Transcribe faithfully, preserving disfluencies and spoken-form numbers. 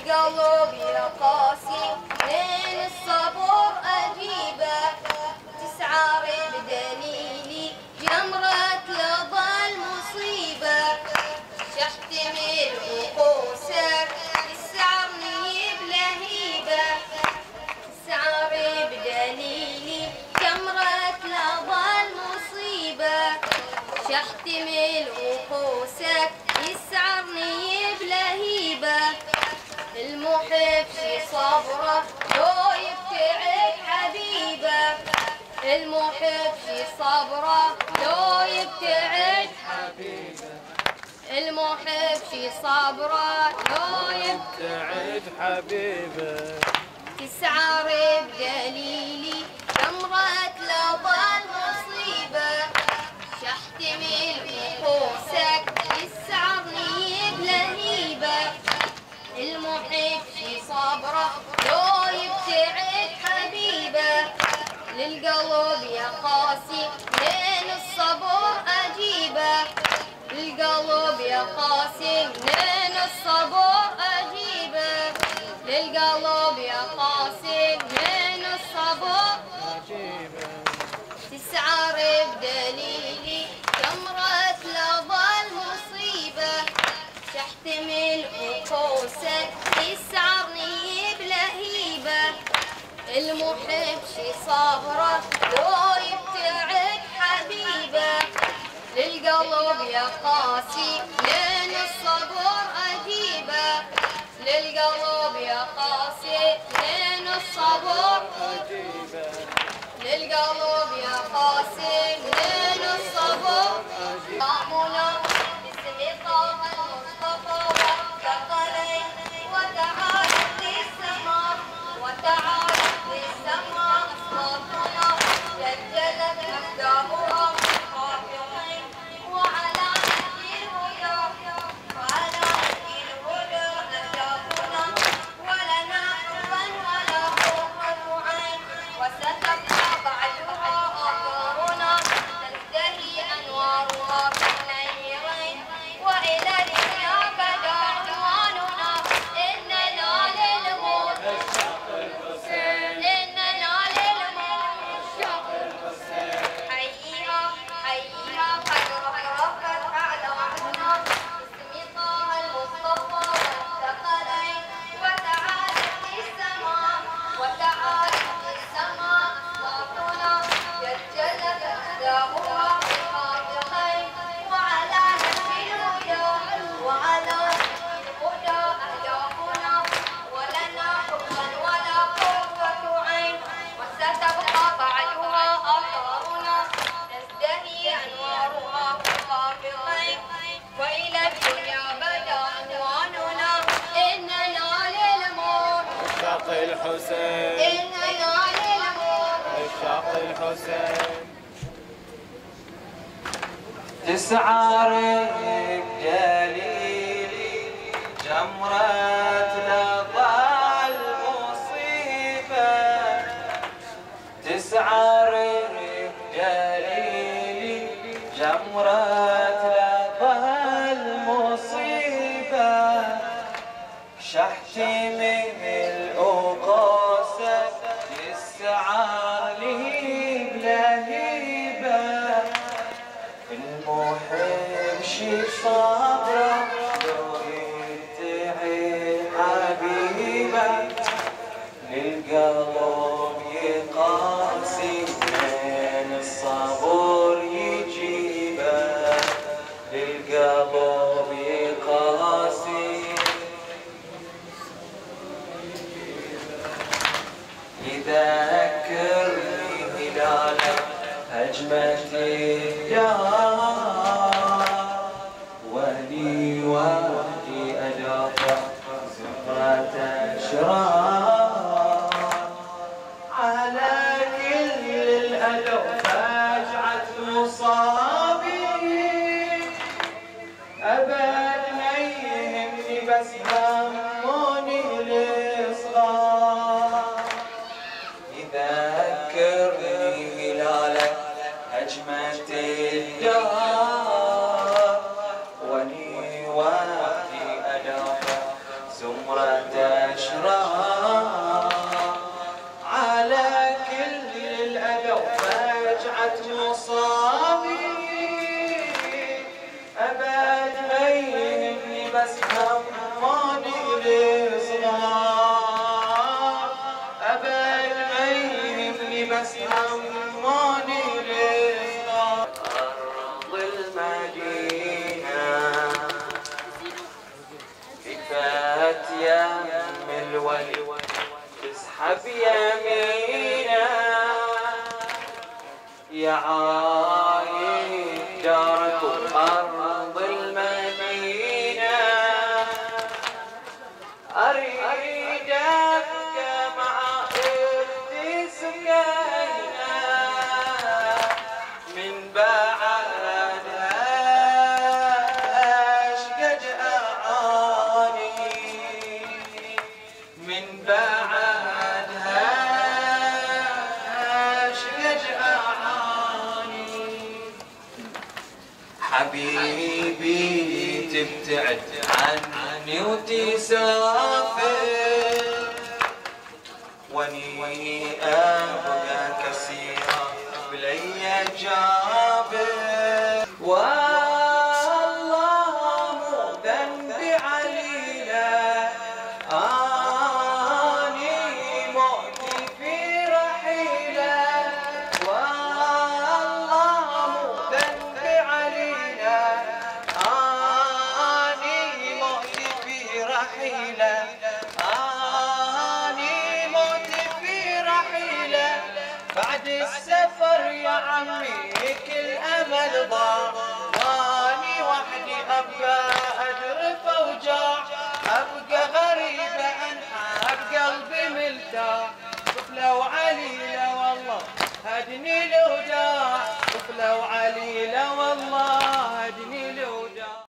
للقلب يا قاسي من الصبر أجيبه، تسعر بدليلي جمرة لظى المصيبة، شحتمل وقوسك تسعرني بلهيبة، تسعر بدليلي جمرة لظى المصيبة، شحتمل وقوسك يسعرني بلهيبة، المحب شي صبره لو يبتعد حبيبه، المحب شي صبره لو يبتعد حبيبه، المحب شي صبره لو يبتعد حبيبه، تسعر بدليلي جمرة لظى المصيبة، شحتمل وقوسك يسعرني بلهيبة، المحب شي صبره لو يبتعد حبيبه، للقلب يا قاسي من الصبر أجيبه، للقلب يا قاسي من الصبر أجيبه، للقلب يا قاسي من الصبر أجيبه، تسعر بدليلي جمرة لظى المصيبة، تحتمل وقوسك يسعرني بلهيبة، المحب شي صبره لو يبتعد حبيبه، للقلب يا قاسي من الصبر أجيبه، للقلب يا قاسي من الصبر أجيبه، للقلب يا قاسي من الصبر أجيبه، باسم طه المصطفى والثقلين وتعالت للسماء، وتعالت للسماء أصواتنا جلجلت مجداهها خافقين، وعلى نهج الهدى وعلى نهج الهدى أهدافنا، ولنا حبا ولا قرة عين، وستبقى بعدها آثارنا تزدهي أنوارها كالنيرين، وإلى الدنيا بدا عنواننا إننا للموت نشتاق الحسين، إننا للموت نشتاق الحسين، حييها حييها قد رفرفت أعلامنا باسم طه المصطفى والثقلين، وتعالت للسماء وتعالت للسماء أصواتنا جلجلت أهداؤها بخافقين، وعلى نهج الهدى وعلى نهج الهدى أهدافنا، ولنا حبا ولا قرة عين، وستبقى بعدها آثارنا تزدهي أنوارها بخافقين، وإلى الدنيا بدا عنواننا إننا للموت عشاق الحسين، إننا للموت عشاق الحسين، تسعر بجليلي جمرة لظى المصيبة، تسعر بجليلي جمرة لظى المصيبة، شحتمل وقوسك يسعر لي بلهيبة، المحب شي صبره لو يبتعد حبيبه، للقلب يقاسي من الصبر يجيبه، للقلب يقاسي يذكرني هلاله هجمة الدار، ولي وحدي أدافع زمرة أشرار، على كل الألوف فاجعة مصابي، أبد ما يهمني بس هموني الصغار، يذكرني هلالك هجمة الدار، ولي وحدي أدافع زمرة تبتعد عني وتسافر واني ابقى كسيرة بلي جابر والله مو ذنبي علينا اني موتي في رحيله والله مو ذنبي علينا اني موتي في رحيله بعد السفر يا عمي كل امل ضاع واني وحدي ابقى ادرف اوجاع